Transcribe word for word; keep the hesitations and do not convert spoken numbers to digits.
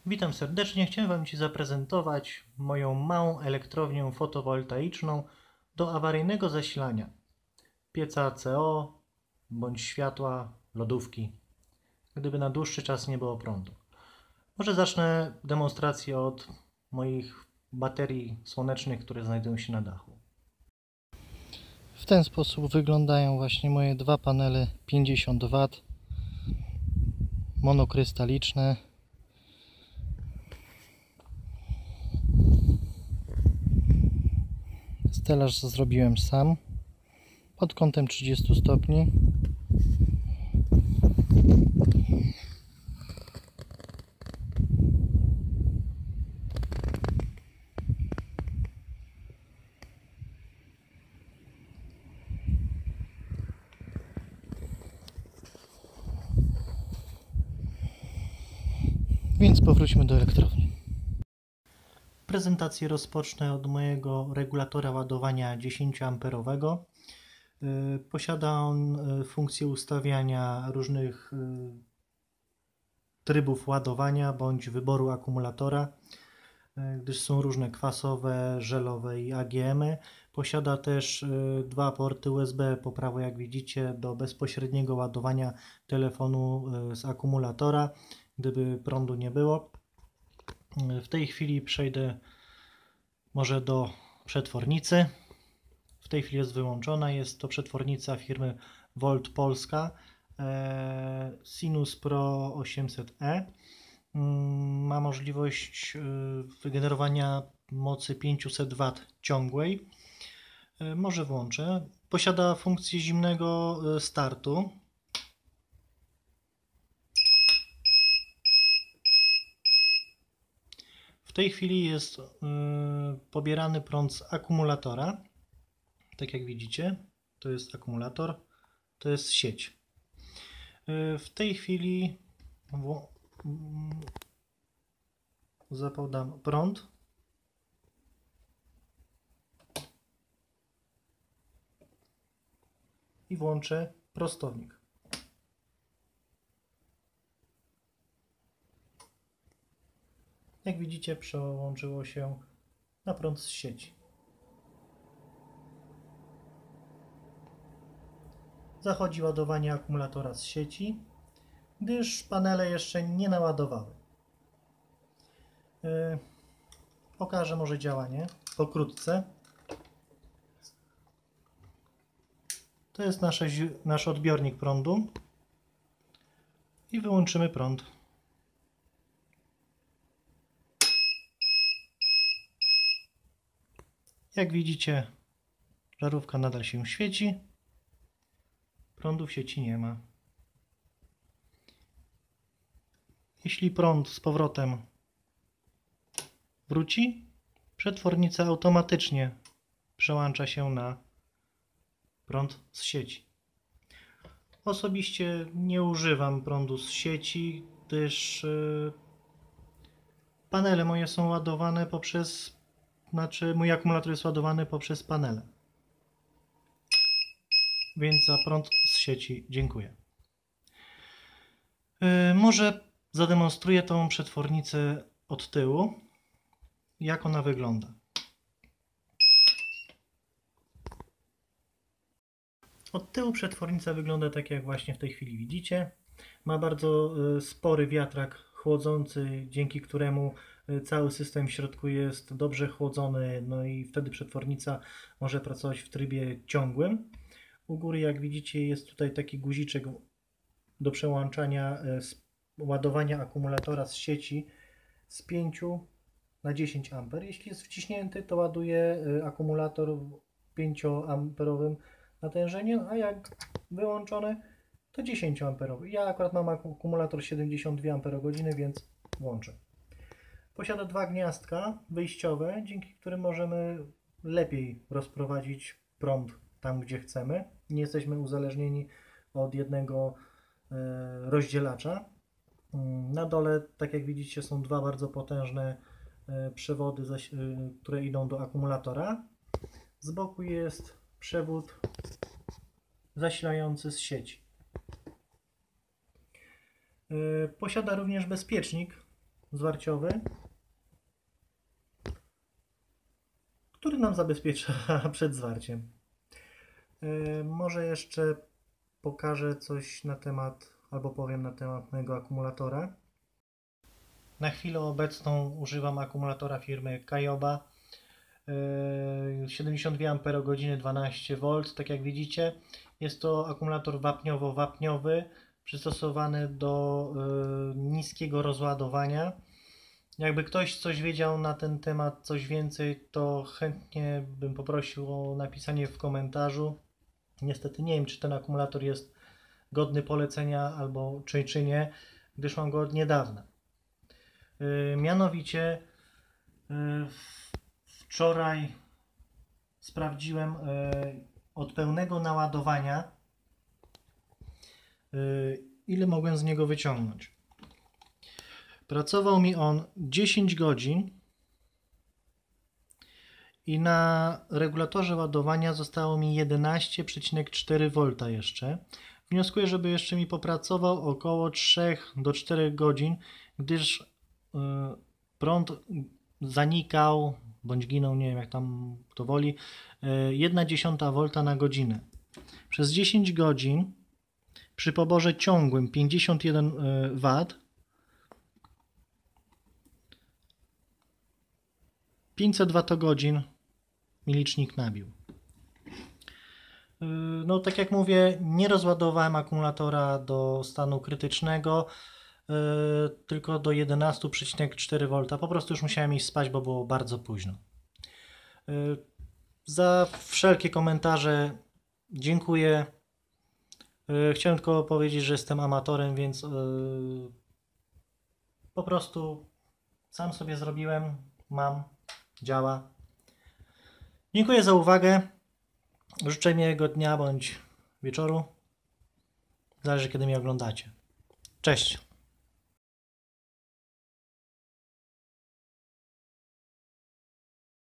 Witam serdecznie. Chciałem Wam Ci zaprezentować moją małą elektrownię fotowoltaiczną do awaryjnego zasilania pieca C O bądź światła, lodówki, gdyby na dłuższy czas nie było prądu. Może zacznę demonstrację od moich baterii słonecznych, które znajdują się na dachu. W ten sposób wyglądają właśnie moje dwa panele pięćdziesiąt watów monokrystaliczne. Stelaż zrobiłem sam pod kątem trzydziestu stopni. Więc powróćmy do elektrowni. Prezentację rozpocznę od mojego regulatora ładowania dziesięcioamperowego. Posiada on funkcję ustawiania różnych trybów ładowania bądź wyboru akumulatora, gdyż są różne kwasowe, żelowe i A G M-y. Posiada też dwa porty U S B po prawo, jak widzicie, do bezpośredniego ładowania telefonu z akumulatora, gdyby prądu nie było. W tej chwili przejdę może do przetwornicy. W tej chwili jest wyłączona. Jest to przetwornica firmy Volt Polska Sinus Pro osiemset E. Ma możliwość wygenerowania mocy pięćset watów ciągłej. Może włączę. Posiada funkcję zimnego startu. W tej chwili jest pobierany prąd z akumulatora. Tak jak widzicie, to jest akumulator, to jest sieć. W tej chwili zapodam prąd. I włączę prostownik. Jak widzicie, przełączyło się na prąd z sieci. Zachodzi ładowanie akumulatora z sieci, gdyż panele jeszcze nie naładowały. Yy, pokażę może działanie pokrótce. To jest nasze, nasz odbiornik prądu i wyłączymy prąd. Jak widzicie, żarówka nadal się świeci. Prądu w sieci nie ma. Jeśli prąd z powrotem wróci, przetwornica automatycznie przełącza się na prąd z sieci. Osobiście nie używam prądu z sieci, gdyż panele moje są ładowane poprzez, znaczy mój akumulator jest ładowany poprzez panele. Więc za prąd z sieci dziękuję. Yy, może zademonstruję tą przetwornicę od tyłu, jak ona wygląda. Od tyłu przetwornica wygląda tak, jak właśnie w tej chwili widzicie. Ma bardzo yy, spory wiatrak chłodzący, dzięki któremu yy, cały system w środku jest dobrze chłodzony, no i wtedy przetwornica może pracować w trybie ciągłym. U góry, jak widzicie, jest tutaj taki guziczek do przełączania ładowania akumulatora z sieci z pięciu na dziesięć amperów. Jeśli jest wciśnięty, to ładuje akumulator w pięcioamperowym natężeniu, a jak wyłączony, to dziesięcioamperowy. Ja akurat mam akumulator siedemdziesiąt dwie amperogodziny, więc włączę. Posiada dwa gniazdka wyjściowe, dzięki którym możemy lepiej rozprowadzić prąd tam, gdzie chcemy. Nie jesteśmy uzależnieni od jednego rozdzielacza. Na dole, tak jak widzicie, są dwa bardzo potężne przewody, które idą do akumulatora. Z boku jest przewód zasilający z sieci. Posiada również bezpiecznik zwarciowy, który nam zabezpiecza przed zwarciem. Yy, może jeszcze pokażę coś na temat, albo powiem na temat mojego akumulatora. Na chwilę obecną używam akumulatora firmy Kajoba, yy, siedemdziesiąt dwie amperogodziny, dwanaście wolt. Tak jak widzicie, jest to akumulator wapniowo-wapniowy, przystosowany do yy, niskiego rozładowania. Jakby ktoś coś wiedział na ten temat, coś więcej, to chętnie bym poprosił o napisanie w komentarzu. Niestety nie wiem, czy ten akumulator jest godny polecenia albo czy, czy nie, gdyż mam go od niedawna. Yy, mianowicie yy, wczoraj sprawdziłem yy, od pełnego naładowania, yy, ile mogłem z niego wyciągnąć. Pracował mi on dziesięć godzin i na regulatorze ładowania zostało mi jedenaście przecinek cztery wolt jeszcze. Wnioskuję, żeby jeszcze mi popracował około trzy do czterech godzin, gdyż yy, prąd zanikał, bądź ginął, nie wiem jak tam kto woli, yy, jedna dziesiąta wolta na godzinę. Przez dziesięć godzin przy poborze ciągłym pięćdziesiąt jeden watów pięćset watogodzin mi licznik nabił. No tak jak mówię, nie rozładowałem akumulatora do stanu krytycznego, tylko do jedenaście przecinek cztery wolta. Po prostu już musiałem iść spać, bo było bardzo późno. Za wszelkie komentarze dziękuję. Chciałem tylko powiedzieć, że jestem amatorem, więc po prostu sam sobie zrobiłem, mam, działa. Dziękuję za uwagę. Życzę miłego dnia bądź wieczoru. Zależy, kiedy mnie oglądacie. Cześć.